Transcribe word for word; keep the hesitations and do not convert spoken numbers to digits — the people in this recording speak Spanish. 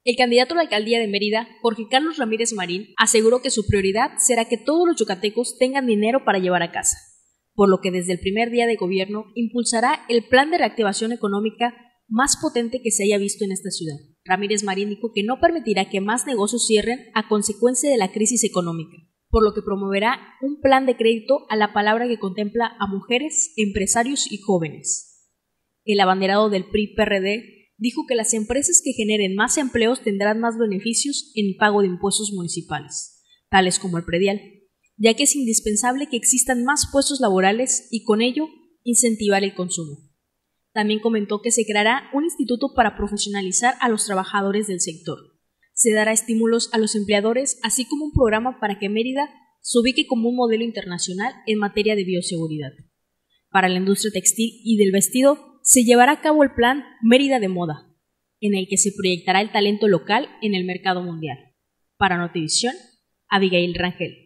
El candidato a la alcaldía de Mérida, Jorge Carlos Ramírez Marín, aseguró que su prioridad será que todos los yucatecos tengan dinero para llevar a casa, por lo que desde el primer día de gobierno impulsará el plan de reactivación económica más potente que se haya visto en esta ciudad. Ramírez Marín dijo que no permitirá que más negocios cierren a consecuencia de la crisis económica, por lo que promoverá un plan de crédito a la palabra que contempla a mujeres, empresarios y jóvenes. El abanderado del P R I P R D dijo que las empresas que generen más empleos tendrán más beneficios en pago de impuestos municipales, tales como el predial, ya que es indispensable que existan más puestos laborales y con ello incentivar el consumo. También comentó que se creará un instituto para profesionalizar a los trabajadores del sector. Se dará estímulos a los empleadores, así como un programa para que Mérida se ubique como un modelo internacional en materia de bioseguridad. Para la industria textil y del vestido, se llevará a cabo el plan Mérida de Moda, en el que se proyectará el talento local en el mercado mundial. Para Notivisión, Abigail Rangel.